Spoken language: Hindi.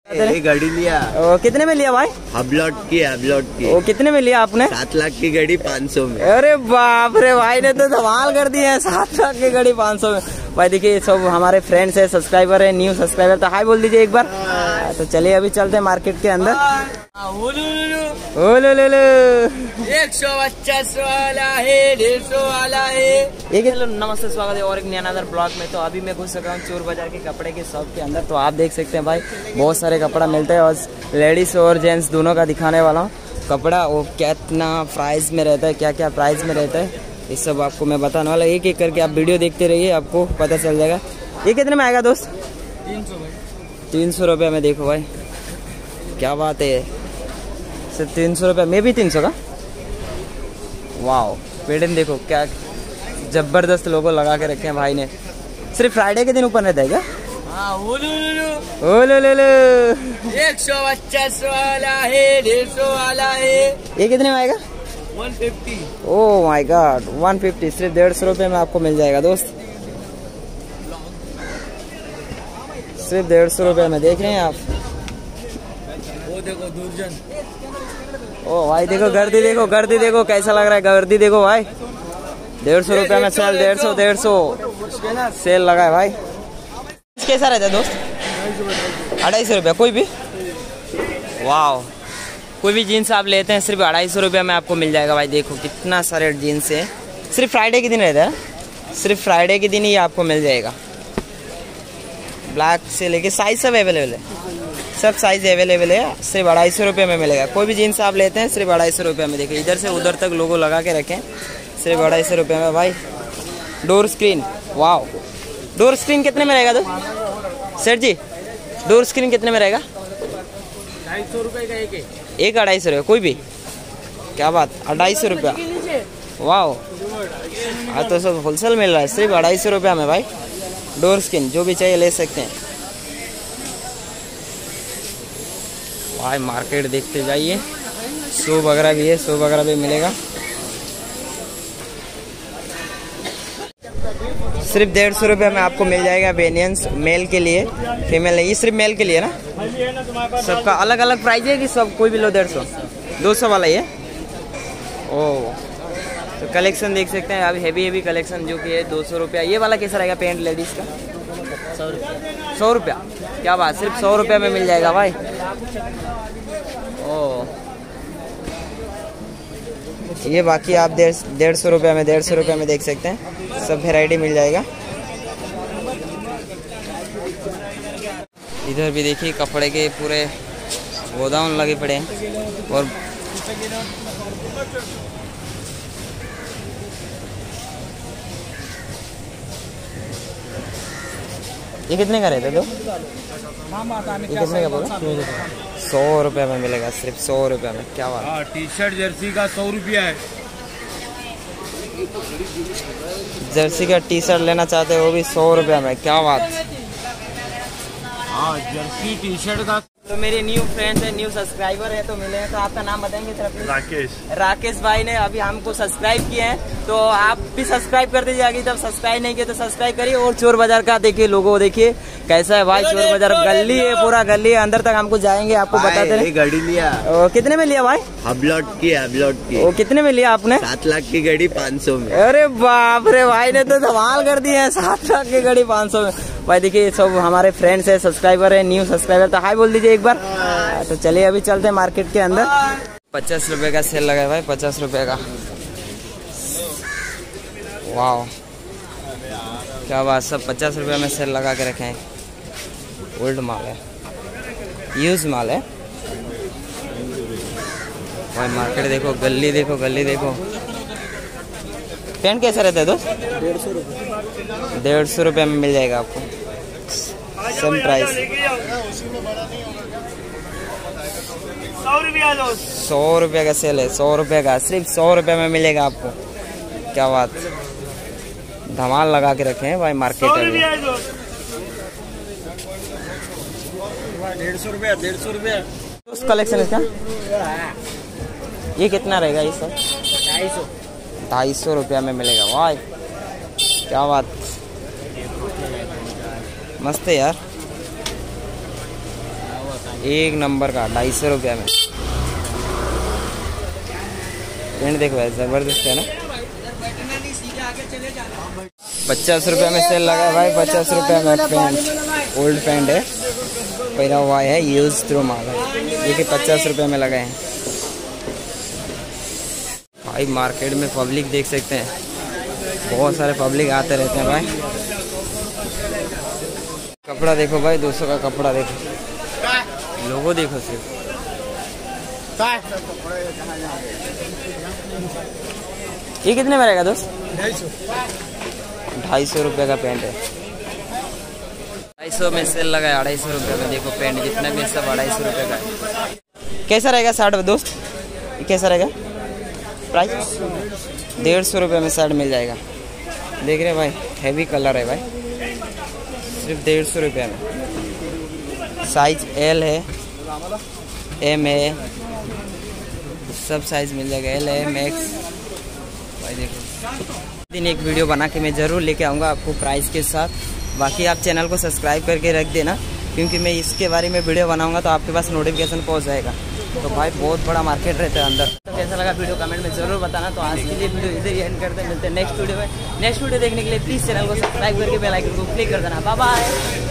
गाड़ी लिया। कितने में लिया भाई? हबलॉट की। वो कितने में लिया आपने? 7 लाख की गाड़ी 500 में। अरे बाप रे, भाई ने तो धमाल कर दिया है। 7 लाख की गाड़ी 500 में। भाई देखिए सब हमारे फ्रेंड्स है, सब्सक्राइबर है, न्यू सब्सक्राइबर, तो हाय बोल दीजिए एक बार। तो चलिए अभी चलते हैं मार्केट के अंदर। 150 वाला है, 150 वाला है। नमस्ते, स्वागत है और एक नया नजर ब्लॉग में। तो अभी मैं घुस सका हूँ चोर बाजार के कपड़े के शॉप के अंदर। तो आप देख सकते हैं भाई बहुत सारे कपड़ा मिलते हैं और लेडीज और जेंट्स दोनों का दिखाने वाला हूँ कपड़ा। वो कितना प्राइस में रहता है, क्या क्या प्राइस में रहता है, ये सब आपको मैं बताने वाला। एक एक करके आप वीडियो देखते रहिए, आपको पता चल जाएगा। ये कितने में आएगा दोस्त? 300 रुपये में। देखो भाई क्या बात है, सिर्फ 300 रुपये में भी 300 का। वाह, पेडन देखो क्या जबरदस्त लोगो लगा के रखे हैं भाई ने। सिर्फ फ्राइडे के दिन ऊपर रहता है क्या? हाँ, 150 वाला है, 150 वाला है। ये कितने में आएगा? 150। ओह माय गॉड, 150 सिर्फ 150 रुपये में आपको मिल जाएगा दोस्त। सिर्फ 150 रुपये में, देख रहे हैं आप। वो देखो दुर्जन। ओ भाई देखो गर्दी, देखो गर्दी, देखो कैसा लग रहा है गर्दी, देखो भाई। 150 रुपये में सेल, 150 सेल लगा है भाई। कैसा रहता है दोस्त? 250 रुपये कोई भी। वाह, कोई भी जीन्स आप लेते हैं सिर्फ 250 रुपये में आपको मिल जाएगा भाई। देखो कितना सारे जीन्स है। सिर्फ फ्राइडे के दिन रहता है, सिर्फ फ्राइडे के दिन ही आपको मिल जाएगा। ब्लैक से लेके साइज सब अवेलेबल है, सब साइज अवेलेबल है। सिर्फ 250 रुपये में मिलेगा। कोई भी जीन्स आप लेते हैं सिर्फ 250 रुपये में। देखिए इधर से उधर तक लोगो लगा के रखें, सिर्फ 250 रुपये में भाई। डोर स्क्रीन, वाह, डोर स्क्रीन कितने में रहेगा दोस्त? सेठ जी डोर स्क्रीन कितने में रहेगा? 250 रुपये का एक 250 रुपये कोई भी। क्या बात, 250 रुपया। वाह, आज तो सब होलसेल मिल रहा है सिर्फ 250 रुपया में भाई। डोर स्क्रीन जो भी चाहिए ले सकते हैं भाई। मार्केट देखते जाइए, शो वगैरह भी है, शो वगैरह भी मिलेगा। सिर्फ 150 रुपये में आपको मिल जाएगा बेनियंस, मेल के लिए, फीमेल नहीं। ये सिर्फ मेल के लिए ना, सबका अलग अलग प्राइस है कि सब कोई भी लो 150, 200 वाला ये। ओह, तो कलेक्शन देख सकते हैं अभी हेवी कलेक्शन जो कि है 200 रुपया। ये वाला कैसा रहेगा पेंट लेडीज का? 100 रुपया। क्या बात, सिर्फ 100 रुपये में मिल जाएगा भाई। ओह, ये बाकी आप 150 रुपये में, 150 रुपये में देख सकते हैं, सब वेराइटी मिल जाएगा। इधर भी देखिए कपड़े के पूरे गोदाम लगे पड़े हैं। और ये कितने का रहता है? ये कितने का बोला? 100 रुपये में मिलेगा, सिर्फ 100 रुपये में। क्या बात। टी शर्ट जर्सी का 100 रुपया है। जर्सी का टी शर्ट लेना चाहते हैं वो भी 100 रुपये में। क्या बात। हाँ, जर्सी टी शर्ट का। तो मेरे न्यू फ्रेंड्स है, न्यू सब्सक्राइबर है, तो मिले हैं। तो आपका नाम बताएंगे सर प्लीज? राकेश भाई ने अभी हमको सब्सक्राइब किए हैं, तो आप भी सब्सक्राइब कर दीजिए। आगे जब सब्सक्राइब नहीं किए तो सब्सक्राइब करिए। और चोर बाजार का देखिए लोगो, देखिए कैसा है भाई। चोर बाजार गली है, पूरा गली है, अंदर तक हमको जाएंगे, आपको बताते रहे। गाड़ी लिया। कितने में लिया भाई? हबलॉट की। वो कितने में लिया आपने? 7 लाख की गाड़ी 500 में। अरे बाप रे, भाई ने तो धमाल कर दिया है। 7 लाख की गाड़ी 500 में। भाई देखिए सब हमारे फ्रेंड्स है, सब्सक्राइबर है, न्यू सब्सक्राइबर, तो हाय बोल दीजिए एक बार। तो चलिए अभी चलते हैं मार्केट के अंदर। 50 रुपए का सेल लगा है भाई, 50 रुपए का। वाह, क्या बात, सब 50 रुपए में सेल लगा के रखे हैं। ओल्ड माल है, यूज माल है भाई। मार्केट देखो, गली देखो, गली देखो। पेंट कैसा रहता है दोस्त? 150 रुपये। 150 रुपये में मिल जाएगा आपको, सेम प्राइस। 100 रुपये का सेल है, 100 रुपये का, सिर्फ 100 रुपये में मिलेगा आपको। क्या बात, धमाल लगा के रखे हैं भाई मार्केट में। 150 रुपया, 150 रुपया। उस कलेक्शन इसका ये कितना रहेगा? ये सब 250 रुपया में मिलेगा। वाह, क्या बात, मस्त है यार। एक नंबर का 250 रुपये में। पेंट देखो भाई, जबरदस्त है ना। 50 रुपये में सेल लगा है भाई, 50 रुपये में पेंट। ओल्ड पेंट है, पहना हुआ है, यूज थ्रू माल है, ये कि 50 रुपये में लगाए हैं भाई। मार्केट में पब्लिक देख सकते हैं, बहुत सारे पब्लिक आते रहते हैं भाई। कपड़ा देखो भाई, 200 का कपड़ा देखो, लोगो देखो सिर्फ। ये कितने में रहेगा दोस्त? 250 रुपये का पेंट है। 250 में सेल लगा है, 250 रुपये में। देखो पेंट जितना भी सब 250 रुपये का है। कैसा रहेगा शर्ट दोस्त? कैसा रहेगा प्राइस? 150 रुपये में शर्ट मिल जाएगा। देख रहे भाई, हैवी कलर है भाई, सिर्फ 150 रुपये में। साइज एल है, एम है, सब साइज मिल जाएगा, एल एम एक्स भाई। देखो दिन एक वीडियो बना के मैं ज़रूर लेके आऊँगा आपको प्राइस के साथ। बाकी आप चैनल को सब्सक्राइब करके रख देना, क्योंकि मैं इसके बारे में वीडियो बनाऊँगा तो आपके पास नोटिफिकेशन पहुँच जाएगा। तो भाई बहुत बड़ा मार्केट रहता है अंदर। तो कैसा लगा वीडियो कमेंट में ज़रूर बताना। तो आज के लिए वीडियो इधर ही एंड करते हैं, मिलते हैं नेक्स्ट वीडियो में। नेक्स्ट वीडियो देखने के लिए प्लीज़ चैनल को सब्सक्राइब करके बेल आइकन को क्लिक कर देना। Bye bye.